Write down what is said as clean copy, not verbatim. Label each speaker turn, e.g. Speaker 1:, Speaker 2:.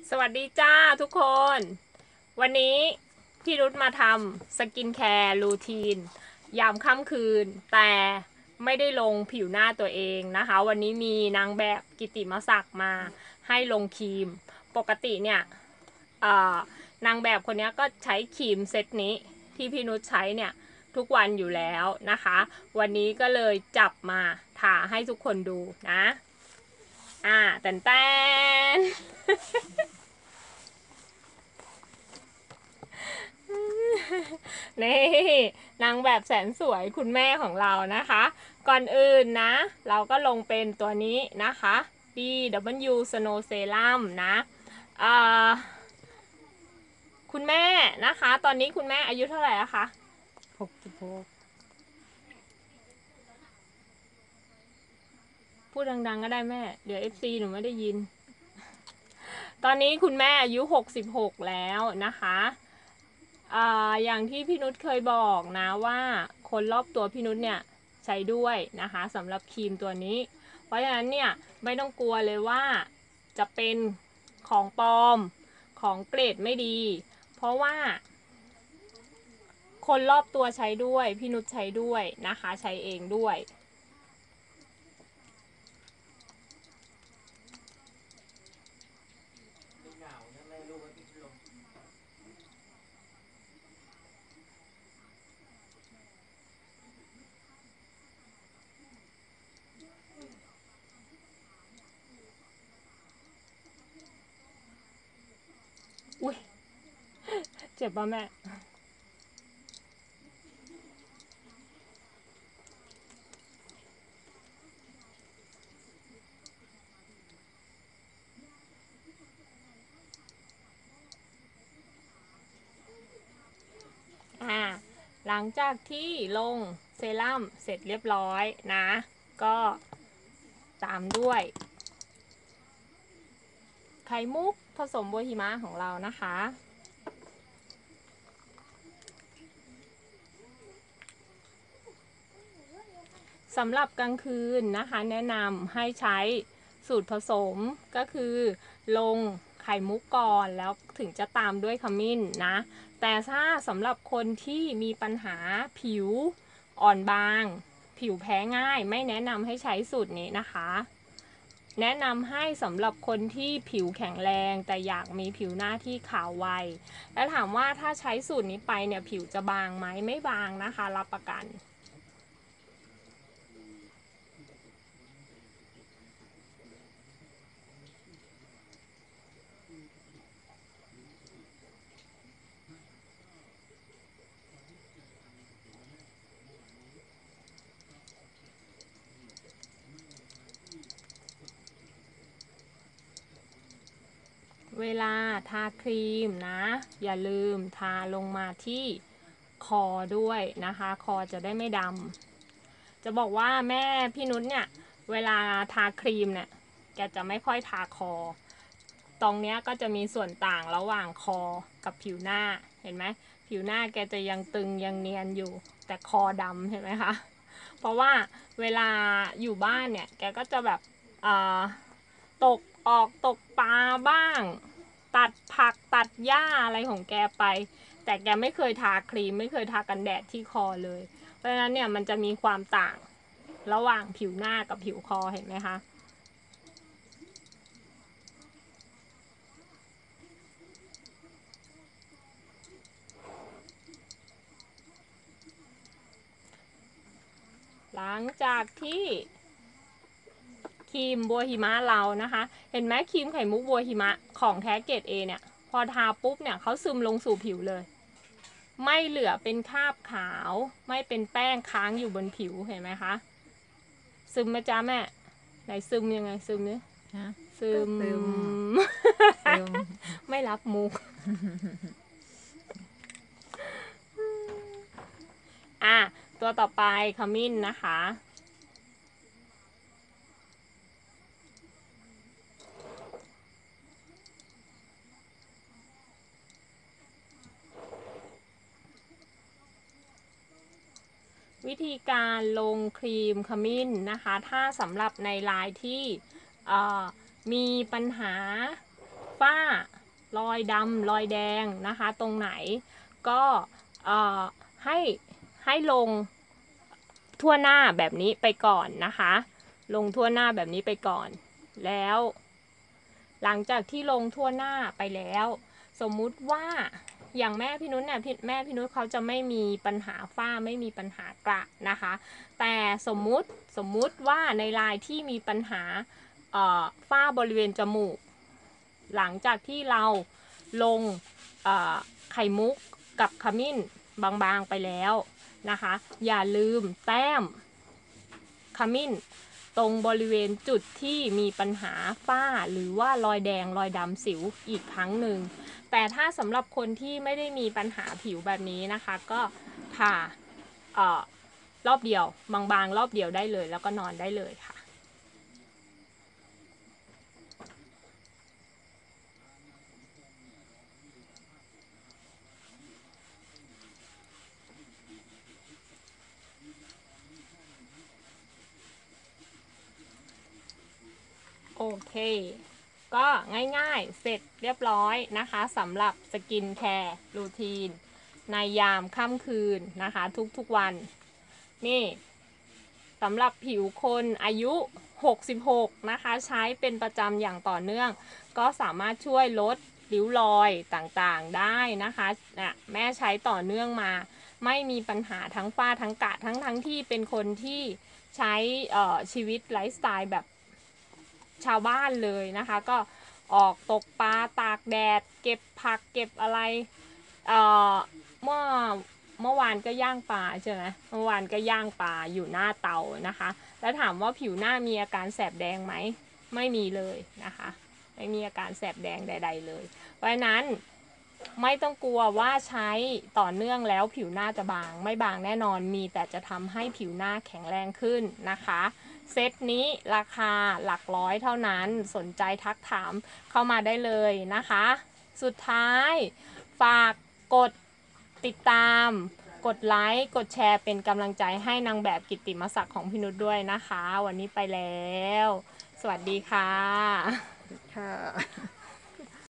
Speaker 1: สวัสดีจ้าทุกคน วันนี้พี่รุธมาทำสกินแคร์รูทีนยามค่ำคืน แต่ไม่ได้ลงผิวหน้าตัวเองนะคะ วันนี้มีนางแบบกิติมศักดิ์มาให้ลงครีม ปกติเนี่ยนางแบบคนนี้ก็ใช้ครีมเซตนี้ที่พี่นุชใช้เนี่ยทุกวันอยู่แล้วนะคะ วันนี้ก็เลยจับมาทาให้ทุกคนดูนะแตนนี่นางแบบแสนสวยคุณแม่ของเรานะคะ ก่อนอื่นนะเราก็ลงเป็นตัวนี้นะคะ BW Snow Serum นะคุณแม่นะคะตอนนี้คุณแม่อายุเท่าไหร่แล้วคะ
Speaker 2: 66
Speaker 1: พูดดังๆก็ได้แม่เดี๋ยว FC หนูไม่ได้ยิน ตอนนี้คุณแม่อายุ66แล้วนะคะอย่างที่พี่นุชเคยบอกนะว่าคนรอบตัวพี่นุชเนี่ยใช้ด้วยนะคะสำหรับครีมตัวนี้เพราะฉะนั้นเนี่ยไม่ต้องกลัวเลยว่าจะเป็นของปลอมของเกรดไม่ดีเพราะว่าคนรอบตัวใช้ด้วยพี่นุชใช้ด้วยนะคะใช้เองด้วยอุ้ยเจ็บป่ะแม่หลังจากที่ลงเซรั่มเสร็จเรียบร้อยนะก็ตามด้วยไข่มุกผสมบัวหิมะของเรานะคะสำหรับกลางคืนนะคะแนะนำให้ใช้สูตรผสมก็คือลงไข่มุกก่อนแล้วถึงจะตามด้วยขมิ้นนะแต่ถ้าสำหรับคนที่มีปัญหาผิวอ่อนบางผิวแพ้ง่ายไม่แนะนำให้ใช้สูตรนี้นะคะแนะนำให้สำหรับคนที่ผิวแข็งแรงแต่อยากมีผิวหน้าที่ขาวไวแล้วถามว่าถ้าใช้สูตรนี้ไปเนี่ยผิวจะบางไหมไม่บางนะคะรับประกันเวลาทาครีมนะอย่าลืมทาลงมาที่คอด้วยนะคะคอจะได้ไม่ดำจะบอกว่าแม่พี่นุชเนี่ยเวลาทาครีมเนี่ยแกจะไม่ค่อยทาคอตรงเนี้ยก็จะมีส่วนต่างระหว่างคอกับผิวหน้าเห็นไหมผิวหน้าแกจะยังตึงยังเนียนอยู่แต่คอดำเห็นไหมคะเพราะว่าเวลาอยู่บ้านเนี่ยแกก็จะแบบตกตกปลาบ้างตัดผักตัดหญ้าอะไรของแกไปแต่แกไม่เคยทาครีมไม่เคยทากันแดดที่คอเลยเพราะฉะนั้นเนี่ยมันจะมีความต่างระหว่างผิวหน้ากับผิวคอเห็นไหมคะหลังจากที่ครีมบัวหิมะเรานะคะเห็นไหมครีมไข่มุกบัวหิมะของแท้เกรดเอเนี่ยพอทาปุ๊บเนี่ยเขาซึมลงสู่ผิวเลยไม่เหลือเป็นคราบขาวไม่เป็นแป้งค้างอยู่บนผิวเห็นไหมคะซึมไหมจ๊ะแม่ไหนซึมยังไงซึมเนี่ยซึม
Speaker 2: ซึม
Speaker 1: ไม่รับมุกตัวต่อไปขมิ้นนะคะวิธีการลงครีมขมิ้นนะคะถ้าสำหรับในลายที่มีปัญหาฝ้ารอยดำรอยแดงนะคะตรงไหนก็ให้ลงทั่วหน้าแบบนี้ไปก่อนนะคะลงทั่วหน้าแบบนี้ไปก่อนแล้วหลังจากที่ลงทั่วหน้าไปแล้วสมมุติว่าอย่างแม่พี่นุชเนี่ยแม่พี่นุชเขาจะไม่มีปัญหาฝ้าไม่มีปัญหากระนะคะแต่สมมุติว่าในรายที่มีปัญหาฝ้าบริเวณจมูกหลังจากที่เราลงไข่มุกกับขมิ้นบางๆไปแล้วนะคะอย่าลืมแต้มขมิ้นตรงบริเวณจุดที่มีปัญหาฝ้าหรือว่ารอยแดงรอยดำสิวอีกครั้งหนึ่งแต่ถ้าสำหรับคนที่ไม่ได้มีปัญหาผิวแบบนี้นะคะก็ทารอบเดียวบางๆรอบเดียวได้เลยแล้วก็นอนได้เลยค่ะโอเคก็ง่ายๆเสร็จเรียบร้อยนะคะสำหรับสกินแคร์รูทีนในยามค่ำคืนนะคะทุกๆวันนี่สำหรับผิวคนอายุ66นะคะใช้เป็นประจำอย่างต่อเนื่องก็สามารถช่วยลดริ้วรอยต่างๆได้นะคะแม่ใช้ต่อเนื่องมาไม่มีปัญหาทั้งฝ้าทั้งกระทั้งที่เป็นคนที่ใช้ชีวิตไลฟ์สไตล์แบบชาวบ้านเลยนะคะก็ออกตกปลาตากแดดเก็บผักเก็บอะไรเมื่อวานก็ย่างปลาใช่ไหมเมื่อวานก็ย่างปลาอยู่หน้าเตานะคะแล้วถามว่าผิวหน้ามีอาการแสบแดงไหมไม่มีเลยนะคะไม่มีอาการแสบแดงใดๆเลยเพราะฉะนั้นไม่ต้องกลัวว่าใช้ต่อเนื่องแล้วผิวหน้าจะบางไม่บางแน่นอนมีแต่จะทำให้ผิวหน้าแข็งแรงขึ้นนะคะเซตนี้ราคาหลักร้อยเท่านั้นสนใจทักถามเข้ามาได้เลยนะคะสุดท้ายฝากกดติดตามกดไลค์กดแชร์เป็นกำลังใจให้นางแบบกิตติมศักดิ์ของพี่นุชด้วยนะคะวันนี้ไปแล้วสวัสดีค่ะ
Speaker 2: ค่ะ